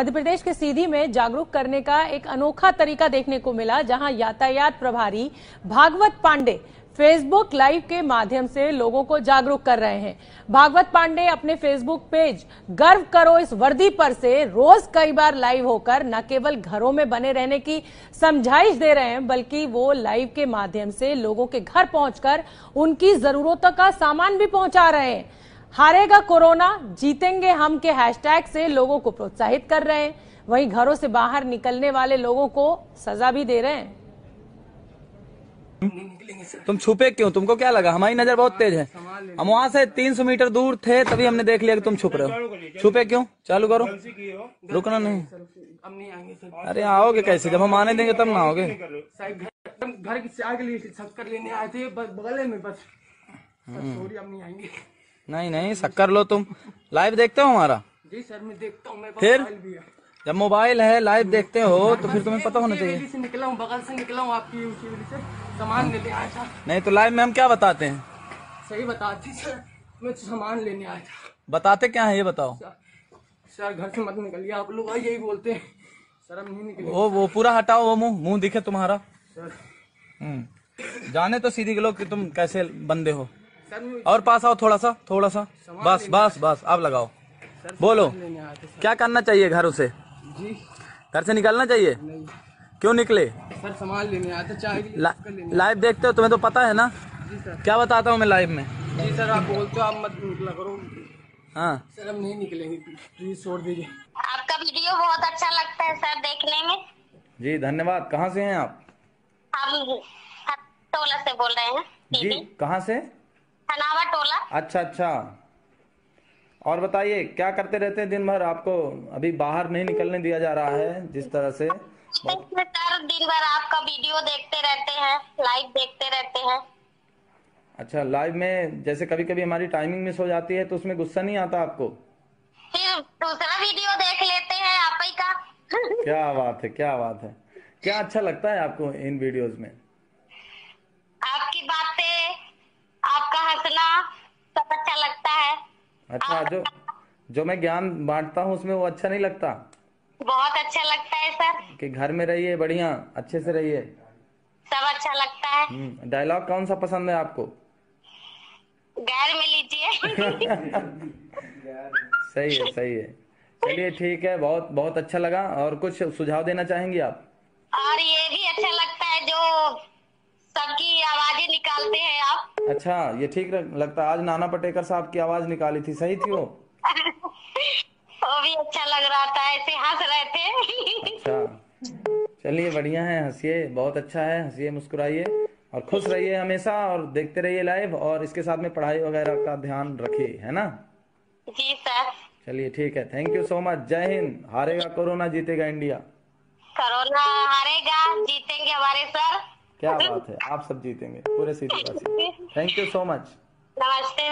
मध्य प्रदेश के सीधी में जागरूक करने का एक अनोखा तरीका देखने को मिला, जहां यातायात प्रभारी भागवत पांडे फेसबुक लाइव के माध्यम से लोगों को जागरूक कर रहे हैं। भागवत पांडे अपने फेसबुक पेज गर्व करो इस वर्दी पर से रोज कई बार लाइव होकर न केवल घरों में बने रहने की समझाइश दे रहे हैं, बल्कि वो लाइव के माध्यम से लोगों के घर पहुंचकर उनकी जरूरतों का सामान भी पहुंचा रहे हैं। हारेगा कोरोना जीतेंगे हम के हैशटैग से लोगों को प्रोत्साहित कर रहे हैं। वहीं घरों से बाहर निकलने वाले लोगों को सजा भी दे रहे हैं। तुम छुपे क्यों? तुमको क्या लगा हमारी नजर बहुत तेज है? हम वहाँ से 300 मीटर दूर थे, तभी हमने देख लिया कि तुम छुप रहे हो। छुपे क्यों? चालू करो, रुकना नहीं। अब नहीं आएंगे सर। अरे आओगे कैसे? जब हम आने देंगे तब ना आओगे। घर की चाय के लिए शक्कर लेने आए थे बगल में, बस सॉरी अब नहीं आएंगे। नहीं नहीं, शक्कर लो। तुम लाइव देखते हो हमारा? जी सर मैं देखता हूँ। फिर जब मोबाइल है लाइव देखते हो तो फिर तुम्हें पता होना चाहिए। से निकला हूँ, बगल से निकला हूँ, आपकी उसी वजह से सामान लेने आया था। नहीं तो लाइव में हम क्या बताते हैं? सही बताती सर, मैं सामान लेने आया था। बताते क्या है ये बताओ। सर घर से मत निकलिए, आप लोग यही बोलते हैं सर, हम नहीं निकले। वो पूरा हटाओ, वो मुंह दिखे तुम्हारा सर। जाने तो सीधी लोग कि तुम कैसे बंदे हो। और पास आओ थोड़ा सा बस बस बस अब लगाओ। बोलो क्या करना चाहिए घरों से? जी घर से निकलना चाहिए? नहीं। क्यों निकले? सर सामान लेने आया था, चाय लाइव देखते हो, तुम्हें तो पता है ना। जी सर। क्या बताता हूँ मैं लाइव में? जी सर आप बोलते हो, आप मत निकला करो। हाँ सर हम नहीं निकलेंगे, प्लीज छोड़ दीजिए। आपका वीडियो बहुत अच्छा लगता है सर देखने में। जी धन्यवाद। कहाँ से हैं आप? हम टोला से बोल रहे हैं। जी कहाँ से? हनावा टोला। अच्छा अच्छा। और बताइए क्या करते रहते हैं दिन भर? आपको अभी बाहर नहीं निकलने दिया जा रहा है जिस तरह से। सर दिन भर आपका वीडियो देखते रहते हैं, लाइव देखते रहते हैं। अच्छा, लाइव में जैसे कभी कभी हमारी टाइमिंग मिस हो जाती है तो उसमें गुस्सा नहीं आता आपको? फिर दूसरा वीडियो देख लेते हैं आप ही का। क्या बात है, क्या बात है। क्या अच्छा लगता है आपको इन वीडियोस में? आपकी बातें, आपका हंसना सब अच्छा लगता है। अच्छा, जो मैं ज्ञान बांटता हूँ उसमें वो अच्छा नहीं लगता? बहुत अच्छा लगता है सर। कि घर में रहिए, बढ़िया अच्छे से रहिए, सब अच्छा लगता है। डायलॉग कौन सा पसंद है आपको? गैर में लीजिए। सही है सही है। चलिए ठीक है, बहुत बहुत अच्छा लगा। और कुछ सुझाव देना चाहेंगी आप? और ये भी अच्छा लगता है जो सबकी आवाजें निकालते हैं आप। अच्छा, ये ठीक लगता है। आज नाना पाटेकर साहब की आवाज निकाली थी, सही थी वो? वो भी अच्छा लग रहा था, ऐसे हंस रहे थे। अच्छा चलिए बढ़िया है, हंसिए, बहुत अच्छा है। हंसिए, मुस्कुराइए और खुश रहिए हमेशा, और देखते रहिए लाइव, और इसके साथ में पढ़ाई वगैरह का ध्यान रखिए, है ना? जी सर। चलिए ठीक है, थैंक यू सो मच। जय हिंद। हारेगा कोरोना, जीतेगा इंडिया। कोरोना हारेगा, जीतेंगे हमारे सर। क्या बात है, आप सब जीतेंगे, पूरे सीधीवासी। Thank you so much. नमस्ते।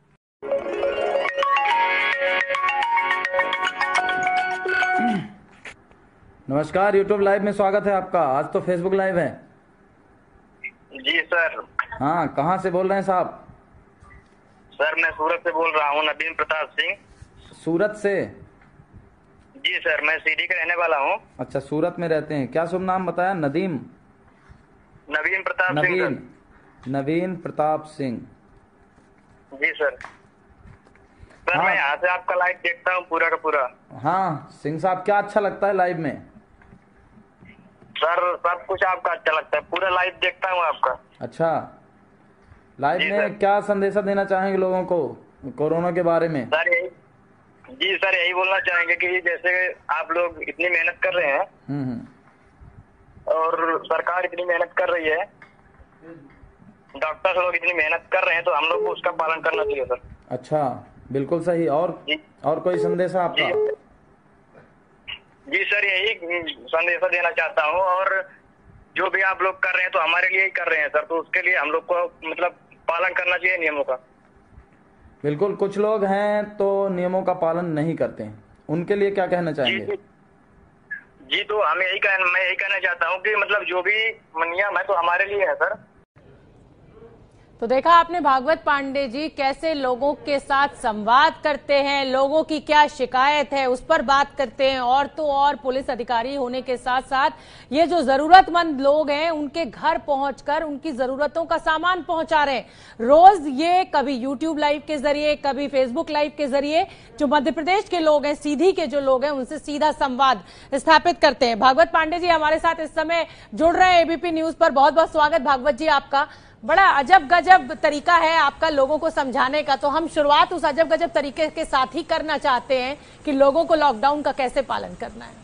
नमस्कार, यूट्यूब लाइव में स्वागत है आपका। आज तो फेसबुक लाइव है। जी सर। हाँ, कहाँ से बोल रहे हैं साहब? सर मैं सूरत से बोल रहा हूँ, नदीम प्रताप सिंह। सूरत से? जी सर, मैं सीधी का रहने वाला हूँ। अच्छा, सूरत में रहते हैं। क्या शुभ नाम बताया? नदीम? नवीन प्रताप सिंह। नवीन प्रताप सिंह। जी सर। सर हाँ। मैं यहाँ से आपका लाइव देखता हूँ पूरा का पूरा। हाँ सिंह साहब, क्या अच्छा लगता है लाइव में? सर सब कुछ आपका अच्छा लगता है, पूरा लाइव देखता हूँ आपका। अच्छा, लाइव जी में सर। क्या संदेशा देना चाहेंगे लोगों को कोरोना के बारे में? सर जी सर यही बोलना चाहेंगे कि जैसे आप लोग इतनी मेहनत कर रहे हैं और सरकार इतनी मेहनत कर रही है, डॉक्टर लोग इतनी मेहनत कर रहे हैं, तो हम लोग को उसका पालन करना चाहिए सर। अच्छा, बिल्कुल सही। और कोई संदेशा आपका? जी सर यही संदेशा देना चाहता हूँ, और जो भी आप लोग कर रहे हैं तो हमारे लिए ही कर रहे हैं सर, तो उसके लिए हम लोग को मतलब पालन करना चाहिए नियमों का। बिल्कुल। कुछ लोग हैं तो नियमों का पालन नहीं करते हैं, उनके लिए क्या कहना चाहेंगे? जी तो मैं यही कहना चाहता हूँ कि मतलब जो भी नियम है तो हमारे लिए है सर। तो देखा आपने भागवत पांडे जी कैसे लोगों के साथ संवाद करते हैं, लोगों की क्या शिकायत है उस पर बात करते हैं, और तो और पुलिस अधिकारी होने के साथ साथ ये जो जरूरतमंद लोग हैं उनके घर पहुंचकर उनकी जरूरतों का सामान पहुंचा रहे हैं। रोज ये कभी यूट्यूब लाइव के जरिए, कभी फेसबुक लाइव के जरिए जो मध्य प्रदेश के लोग हैं, सीधी के जो लोग हैं, उनसे सीधा संवाद स्थापित करते हैं। भागवत पांडे जी हमारे साथ इस समय जुड़ रहे हैं एबीपी न्यूज पर। बहुत बहुत स्वागत भागवत जी आपका। बड़ा अजब गजब तरीका है आपका लोगों को समझाने का, तो हम शुरुआत उस अजब गजब तरीके के साथ ही करना चाहते हैं कि लोगों को लॉकडाउन का कैसे पालन करना है।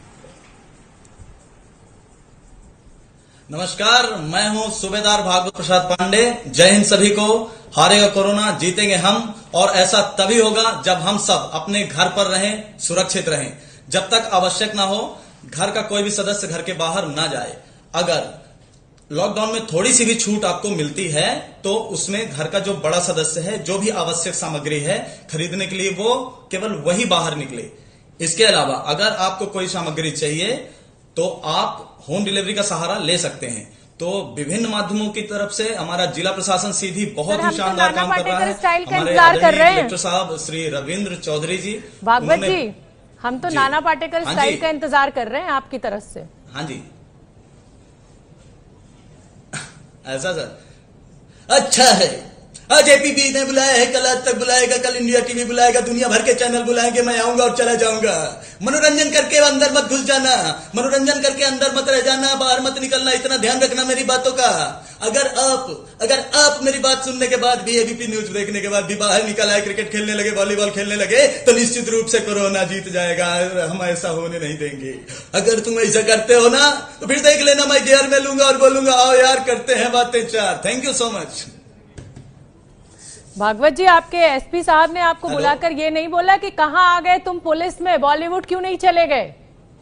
नमस्कार, मैं हूं सूबेदार भागवत प्रसाद पांडे। जय हिंद सभी को। हारेगा कोरोना, जीतेंगे हम, और ऐसा तभी होगा जब हम सब अपने घर पर रहें, सुरक्षित रहें। जब तक आवश्यक ना हो घर का कोई भी सदस्य घर के बाहर ना जाए। अगर लॉकडाउन में थोड़ी सी भी छूट आपको मिलती है तो उसमें घर का जो बड़ा सदस्य है, जो भी आवश्यक सामग्री है खरीदने के लिए, वो केवल वही बाहर निकले। इसके अलावा अगर आपको कोई सामग्री चाहिए तो आप होम डिलीवरी का सहारा ले सकते हैं। तो विभिन्न माध्यमों की तरफ से हमारा जिला प्रशासन सीधी बहुत ही शानदार काम कर रहा है। हमारे कलेक्टर साहब श्री रविंद्र चौधरी जी, भागवत जी, हम तो नाना पाटेकर स्टाइल का इंतजार कर रहे हैं आपकी तरफ से। हाँ जी, ऐसा सर अच्छा है। आज एपीपी ने बुलाया है, कल आज तक बुलाएगा, कल इंडिया टीवी बुलाएगा, दुनिया भर के चैनल बुलाएंगे, मैं आऊंगा और चला जाऊंगा। मनोरंजन करके अंदर मत घुस जाना, मनोरंजन करके अंदर मत रह जाना, बाहर मत निकलना, इतना ध्यान रखना मेरी बातों का। अगर आप मेरी बात सुनने के बाद भी, एबीपी न्यूज देखने के बाद भी बाहर निकल आए, क्रिकेट खेलने लगे, वॉलीबॉल खेलने लगे, तो निश्चित रूप से कोरोना जीत जाएगा। हम ऐसा होने नहीं देंगे। अगर तुम ऐसा करते हो ना तो फिर देख लेना, मैं गियर में लूंगा और बोलूंगा आओ यार करते हैं बातें चार। Thank you so much. Bhagwat ji, आपके एसपी साहब ने आपको बुलाकर ये नहीं बोला कि कहां आ गए तुम पुलिस में, बॉलीवुड क्यों नहीं चले गए?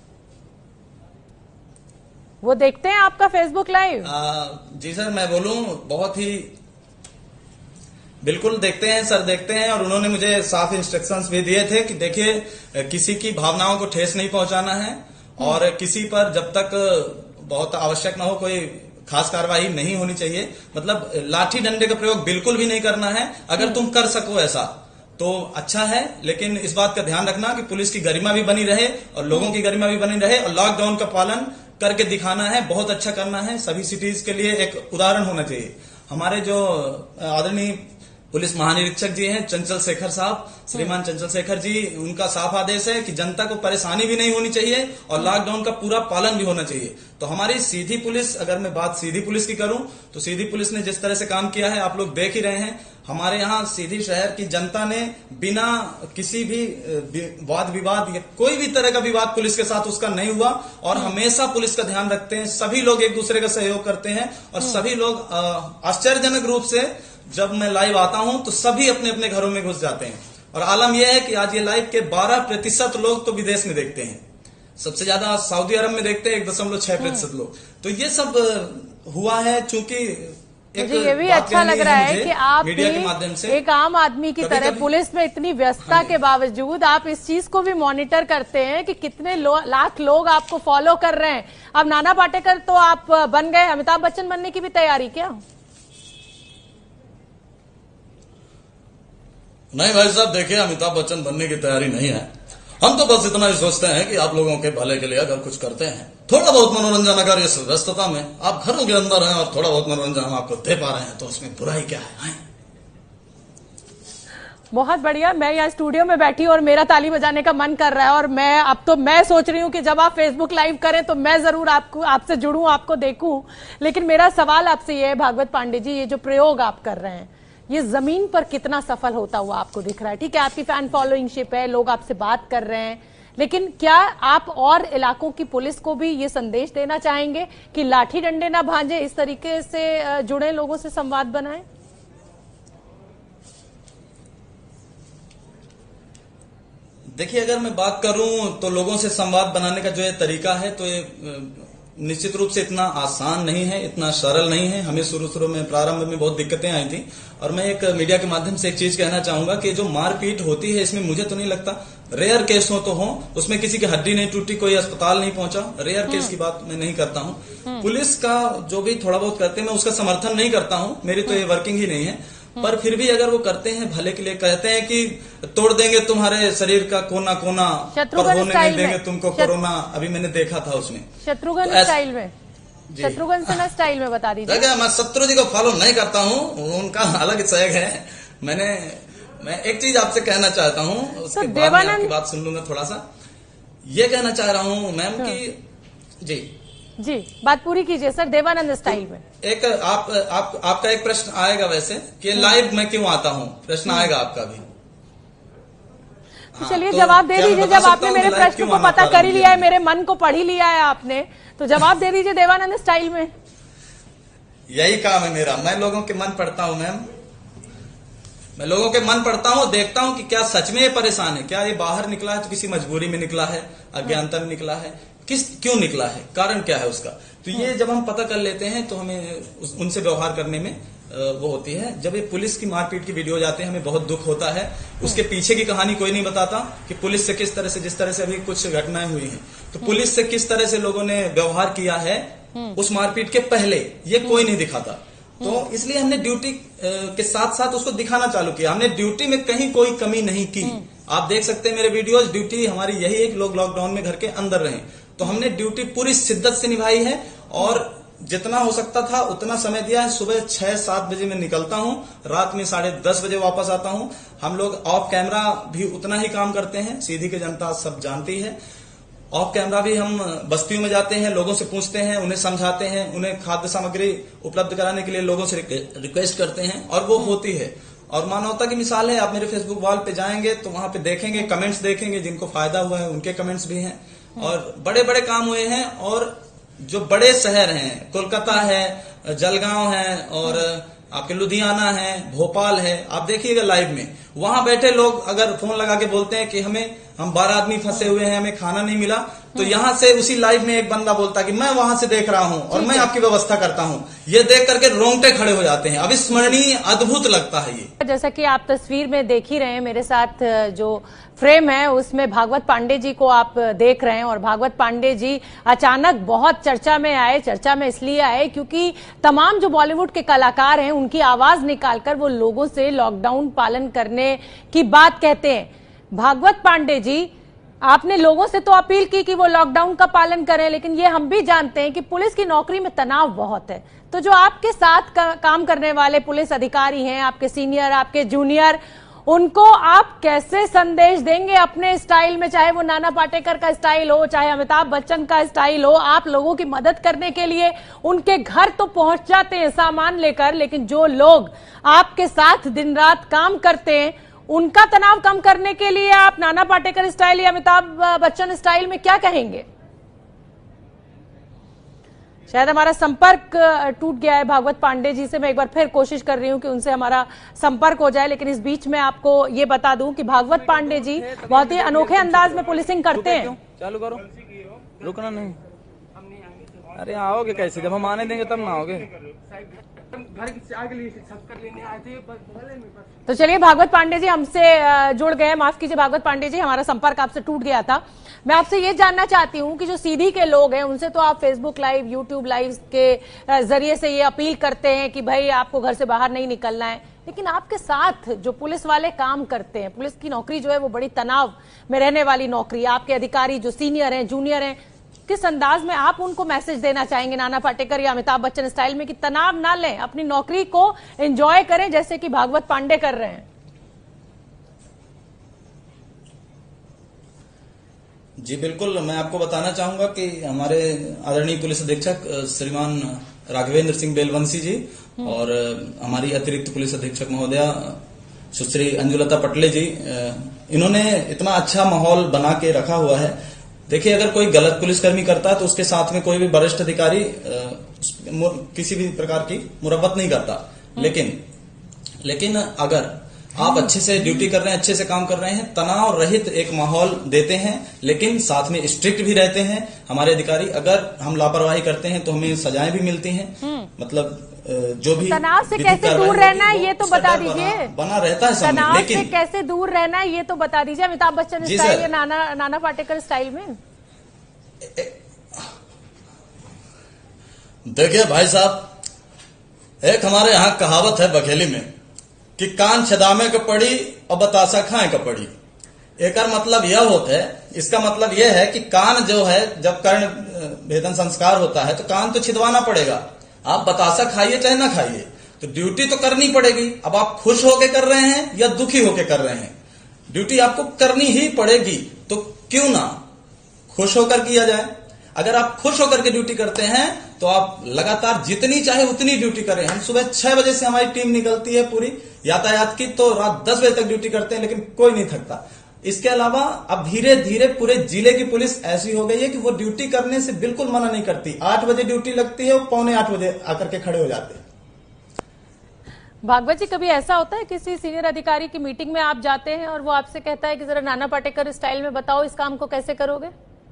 वो देखते हैं आपका फेसबुक लाइव? जी सर, मैं बोलूं बहुत ही बिल्कुल देखते हैं सर, देखते हैं। और उन्होंने मुझे साफ इंस्ट्रक्शंस भी दिए थे कि देखिए किसी की भावनाओं को ठेस नहीं पहुंचाना है, और किसी पर जब तक बहुत आवश्यक ना हो कोई खास कार्रवाई नहीं होनी चाहिए। मतलब लाठी डंडे का प्रयोग बिल्कुल भी नहीं करना है। अगर तुम कर सको ऐसा तो अच्छा है, लेकिन इस बात का ध्यान रखना कि पुलिस की गरिमा भी बनी रहे और लोगों की गरिमा भी बनी रहे, और लॉकडाउन का पालन करके दिखाना है, बहुत अच्छा करना है। सभी सिटीज के लिए एक उदाहरण होना चाहिए। हमारे जो आदरणीय पुलिस महानिरीक्षक जी हैं चंचल शेखर साहब, श्रीमान चंचल शेखर जी, उनका साफ आदेश है कि जनता को परेशानी भी नहीं होनी चाहिए और लॉकडाउन का पूरा पालन भी होना चाहिए। तो हमारी सीधी पुलिस, अगर मैं बात सीधी पुलिस की करूं तो सीधी पुलिस ने जिस तरह से काम किया है आप लोग देख ही रहे हैं। हमारे यहाँ सीधी शहर की जनता ने बिना किसी भी वाद विवाद या कोई भी तरह का विवाद पुलिस के साथ उसका नहीं हुआ, और हमेशा पुलिस का ध्यान रखते हैं। सभी लोग एक दूसरे का सहयोग करते हैं, और सभी लोग आश्चर्यजनक रूप से जब मैं लाइव आता हूं तो सभी अपने अपने घरों में घुस जाते हैं। और आलम यह है कि आज ये लाइव के 12% लोग तो विदेश में देखते हैं, सबसे ज्यादा सऊदी अरब में देखते हैं 1.6% लोग। तो ये सब हुआ है चूंकि मुझे ये भी अच्छा लग रहा है कि आप मीडिया के माध्यम से एक आम आदमी की तरह पुलिस में इतनी व्यस्तता के बावजूद आप इस चीज को भी मॉनिटर करते हैं कि कितने लाख लोग आपको फॉलो कर रहे हैं। अब नाना पाटेकर तो आप बन गए, अमिताभ बच्चन बनने की भी तैयारी क्या? नहीं भाई साहब, देखिए अमिताभ बच्चन बनने की तैयारी नहीं है। हम तो बस इतना ही सोचते हैं कि आप लोगों के भले के लिए अगर कुछ करते हैं, थोड़ा बहुत मनोरंजन अगर इस व्यस्तता में आप घरों के अंदर हैं और थोड़ा बहुत मनोरंजन हम आपको दे पा रहे हैं तो उसमें बुराई क्या है? बहुत बढ़िया। मैं यहाँ स्टूडियो में बैठी और मेरा ताली बजाने का मन कर रहा है, और मैं सोच रही हूँ कि जब आप फेसबुक लाइव करें तो मैं जरूर आपसे जुड़ूं, आपको देखूं। लेकिन मेरा सवाल आपसे ये है भागवत पांडे जी, ये जो प्रयोग आप कर रहे हैं ये जमीन पर कितना सफल होता हुआ आपको दिख रहा है? ठीक है, आपकी फैन फॉलोइंगशिप है, लोग आपसे बात कर रहे हैं, लेकिन क्या आप और इलाकों की पुलिस को भी ये संदेश देना चाहेंगे कि लाठी डंडे ना भांजे, इस तरीके से जुड़े लोगों से संवाद बनाएं? देखिए, अगर मैं बात करूं तो लोगों से संवाद बनाने का जो ये तरीका है तो ये निश्चित रूप से इतना आसान नहीं है, इतना सरल नहीं है। हमें शुरू में प्रारंभ में बहुत दिक्कतें आई थी, और मैं एक मीडिया के माध्यम से एक चीज कहना चाहूंगा कि जो मारपीट होती है इसमें मुझे तो नहीं लगता रेयर केस हो तो हो, उसमें किसी की हड्डी नहीं टूटी, कोई अस्पताल नहीं पहुंचा, रेयर केस की बात मैं नहीं करता हूँ। पुलिस का जो भी थोड़ा बहुत करते हैं मैं उसका समर्थन नहीं करता हूँ, मेरी तो ये वर्किंग ही नहीं है, पर फिर भी अगर वो करते हैं भले के लिए, कहते हैं कि तोड़ देंगे तुम्हारे शरीर का कोना कोना, पर होने नहीं देंगे तुमको कोरोना। अभी मैंने देखा था उसमें शत्रुघ्न स्टाइल में, शत्रुघ्न सिन्हा स्टाइल में बता दीजिए। मैं शत्रु जी को फॉलो नहीं करता हूँ, उनका अलग सैग है। मैं एक चीज आपसे कहना चाहता हूँ, उसके बाद मैं आपकी बात सुन लूंगा। थोड़ा सा ये कहना चाह रहा हूँ मैम कि जी बात पूरी कीजिए सर। देवानंद स्टाइल में एक आपका एक प्रश्न आएगा वैसे कि लाइव में क्यों आता हूँ, प्रश्न आएगा आपका भी। तो चलिए जवाब दे दीजिए। जब आपने मेरे प्रश्न को पता कर ही लिया है, मेरे मन को पढ़ ही लिया है आपने, तो जवाब दे दीजिए देवानंद स्टाइल में। यही काम है मेरा, मैं लोगों के मन पढ़ता हूँ मैम, मैं लोगों के मन पढ़ता हूँ, देखता हूँ कि क्या सच में ये परेशान है, क्या ये बाहर निकला है तो किसी मजबूरी में निकला है, अज्ञानता में निकला है, क्यों निकला है, कारण क्या है उसका। तो ये जब हम पता कर लेते हैं तो हमें उनसे व्यवहार करने में वो होती है। जब ये पुलिस की मारपीट की वीडियो जाते हैं हमें बहुत दुख होता है, उसके पीछे की कहानी कोई नहीं बताता कि पुलिस से किस तरह से, जिस तरह से अभी कुछ घटनाएं हुई हैं, तो पुलिस से किस तरह से लोगों ने व्यवहार किया है उस मारपीट के पहले, ये कोई नहीं दिखाता। तो इसलिए हमने ड्यूटी के साथ साथ उसको दिखाना चालू किया, हमने ड्यूटी में कहीं कोई कमी नहीं की। आप देख सकते हैं मेरे वीडियोज, ड्यूटी हमारी यही है कि लोग लॉकडाउन में घर के अंदर रहें, तो हमने ड्यूटी पूरी शिद्दत से निभाई है और जितना हो सकता था उतना समय दिया है। सुबह 6-7 बजे मैं निकलता हूँ, रात में 10:30 बजे वापस आता हूँ। हम लोग ऑफ कैमरा भी उतना ही काम करते हैं, सीधी की जनता सब जानती है। ऑफ कैमरा भी हम बस्तियों में जाते हैं, लोगों से पूछते हैं, उन्हें समझाते हैं, उन्हें खाद्य सामग्री उपलब्ध कराने के लिए लोगों से रिक्वेस्ट करते हैं और वो होती है। और मानवता की मिसाल है, आप मेरे फेसबुक वॉल पे जाएंगे तो वहां पे देखेंगे, कमेंट्स देखेंगे, जिनको फायदा हुआ है उनके कमेंट्स भी हैं और बड़े बड़े काम हुए हैं। और जो बड़े शहर हैं, कोलकाता है, जलगांव है और आपके लुधियाना है, भोपाल है, आप देखिएगा लाइव में, वहां बैठे लोग अगर फोन लगा के बोलते हैं कि हम 12 आदमी फंसे हुए हैं, हमें खाना नहीं मिला, तो यहां से उसी लाइव में एक बंदा बोलता है कि मैं वहां से देख रहा हूं और मैं आपकी व्यवस्था करता हूं। ये देख करके रोंगटे खड़े हो जाते हैं, अविस्मरणीय अद्भुत लगता है ये। जैसा कि आप तस्वीर में देख ही रहे हैं, मेरे साथ जो फ्रेम है उसमें भागवत पांडे जी को आप देख रहे हैं और भागवत पांडे जी अचानक बहुत चर्चा में आए। चर्चा में इसलिए आए क्योंकि तमाम जो बॉलीवुड के कलाकार हैं उनकी आवाज निकालकर वो लोगों से लॉकडाउन पालन करने की बात कहते हैं। भागवत पांडे जी, आपने लोगों से तो अपील की कि वो लॉकडाउन का पालन करें, लेकिन ये हम भी जानते हैं कि पुलिस की नौकरी में तनाव बहुत है। तो जो आपके साथ काम करने वाले पुलिस अधिकारी हैं, आपके सीनियर, आपके जूनियर, उनको आप कैसे संदेश देंगे अपने स्टाइल में, चाहे वो नाना पाटेकर का स्टाइल हो, चाहे अमिताभ बच्चन का स्टाइल हो, आप लोगों की मदद करने के लिए उनके घर तो पहुंच जाते हैं सामान लेकर, लेकिन जो लोग आपके साथ दिन रात काम करते हैं उनका तनाव कम करने के लिए आप नाना पाटेकर स्टाइल या अमिताभ बच्चन स्टाइल में क्या कहेंगे? शायद हमारा संपर्क टूट गया है भागवत पांडे जी से। मैं एक बार फिर कोशिश कर रही हूं कि उनसे हमारा संपर्क हो जाए, लेकिन इस बीच में आपको ये बता दूं कि भागवत पांडे जी बहुत ही अनोखे अंदाज में पुलिसिंग करते हैं। चालू करो, रुकना नहीं। अरे आओगे कैसे, जब हम आने देंगे तब ना आओगे। घर से आगे लिए कर लेने आए थे, बगल में बस। तो चलिए, भागवत पांडे जी हमसे जुड़ गए। माफ कीजिए भागवत पांडे जी, हमारा संपर्क आपसे टूट गया था। मैं आपसे ये जानना चाहती हूँ कि जो सीधी के लोग हैं उनसे तो आप फेसबुक लाइव, यूट्यूब लाइव के जरिए से ये अपील करते हैं कि भाई आपको घर से बाहर नहीं निकलना है, लेकिन आपके साथ जो पुलिस वाले काम करते हैं, पुलिस की नौकरी जो है वो बड़ी तनाव में रहने वाली नौकरी, आपके अधिकारी जो सीनियर हैं, जूनियर हैं, किस अंदाज में आप उनको मैसेज देना चाहेंगे नाना पाटेकर या अमिताभ बच्चन स्टाइल में कि तनाव ना लें, अपनी नौकरी को एंजॉय करें जैसे कि भागवत पांडे कर रहे हैं? जी बिल्कुल, मैं आपको बताना चाहूंगा कि हमारे आदरणीय पुलिस अधीक्षक श्रीमान राघवेंद्र सिंह बेलवंशी जी और हमारी अतिरिक्त पुलिस अधीक्षक महोदया सुश्री अंजुलता पटले जी, इन्होंने इतना अच्छा माहौल बना के रखा हुआ है। देखिए, अगर कोई गलत पुलिसकर्मी करता है तो उसके साथ में कोई भी वरिष्ठ अधिकारी किसी भी प्रकार की मुरब्बत नहीं करता, लेकिन अगर आप अच्छे से ड्यूटी कर रहे हैं, अच्छे से काम कर रहे हैं, तनाव रहित एक माहौल देते हैं, लेकिन साथ में स्ट्रिक्ट भी रहते हैं हमारे अधिकारी। अगर हम लापरवाही करते हैं तो हमें सजाएं भी मिलती हैं। मतलब जो भी तनाव से कैसे दूर रहना है ये तो बता दीजिए। बना रहता है सामने, तनाव लेकिन से कैसे दूर रहना है ये तो बता दीजिए। अमिताभ बच्चन स्टाइल या नाना पाटेकर स्टाइल में? देखिए भाई साहब, एक हमारे यहाँ कहावत है बघेली में कि कान छदामे का पड़ी और बतासा खाए का पड़ी। एक मतलब यह होता है, इसका मतलब यह है कि कान जो है, जब कर्ण भेदन संस्कार होता है तो कान तो छिदवाना पड़ेगा। आप बतासा खाइए चाहे ना खाइए, तो ड्यूटी तो करनी पड़ेगी। अब आप खुश होके कर रहे हैं या दुखी होके कर रहे हैं, ड्यूटी आपको करनी ही पड़ेगी। तो क्यों ना खुश होकर किया जाए। अगर आप खुश होकर के ड्यूटी करते हैं तो आप लगातार जितनी चाहे उतनी ड्यूटी करें। हम सुबह 6 बजे से हमारी टीम निकलती है पूरी यातायात की, तो रात 10 बजे तक ड्यूटी करते हैं, लेकिन कोई नहीं थकता। इसके अलावा अब धीरे धीरे पूरे जिले की पुलिस ऐसी हो गई है कि वो ड्यूटी करने से बिल्कुल मना नहीं करती। 8 बजे ड्यूटी लगती है, वो 7:45 बजे आकर के खड़े हो जाते हैं। भागवत जी, कभी ऐसा होता है किसी सीनियर अधिकारी की मीटिंग में आप जाते हैं और वो आपसे कहता है कि जरा नाना पाटेकर स्टाइल में बताओ इस काम को कैसे करोगे?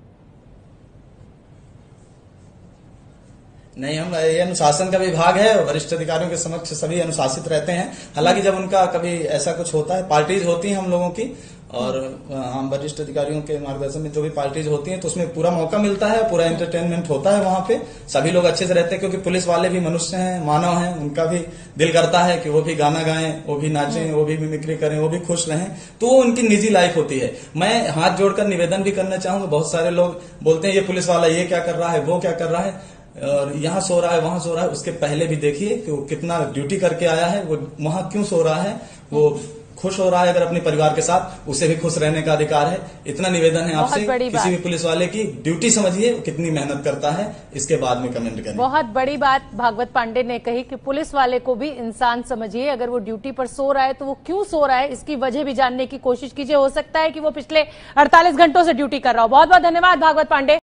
नहीं, हम ये अनुशासन का विभाग है, वरिष्ठ अधिकारियों के समक्ष सभी अनुशासित रहते हैं। हालांकि जब उनका कभी ऐसा कुछ होता है, पार्टीज होती हैं हम लोगों की, और हम वरिष्ठ अधिकारियों के मार्गदर्शन में जो भी पार्टीज होती हैं तो उसमें पूरा मौका मिलता है, पूरा एंटरटेनमेंट होता है। वहां पे सभी लोग अच्छे से रहते हैं, क्योंकि पुलिस वाले भी मनुष्य हैं, मानव हैं। उनका भी दिल करता है कि वो भी गाना गाएं, वो भी नाचें, वो भी मिमिक्री करें, वो भी खुश रहें। तो वो उनकी निजी लाइफ होती है। मैं हाथ जोड़कर निवेदन भी करना चाहूंगा। बहुत सारे लोग बोलते हैं ये पुलिस वाला ये क्या कर रहा है, वो क्या कर रहा है, और यहाँ सो रहा है, वहां सो रहा है। उसके पहले भी देखिए कि वो कितना ड्यूटी करके आया है, वो वहां क्यों सो रहा है, वो खुश हो रहा है। अगर अपने परिवार के साथ, उसे भी खुश रहने का अधिकार है। इतना निवेदन है आपसे, किसी भी पुलिस वाले की ड्यूटी समझिए, कितनी मेहनत करता है, इसके बाद में कमेंट करें। बहुत बड़ी बात भागवत पांडे ने कही कि पुलिस वाले को भी इंसान समझिए। अगर वो ड्यूटी पर सो रहा है तो वो क्यों सो रहा है, इसकी वजह भी जानने की कोशिश कीजिए। हो सकता है कि वो पिछले 48 घंटों से ड्यूटी कर रहा हो। बहुत बहुत धन्यवाद भागवत पांडे।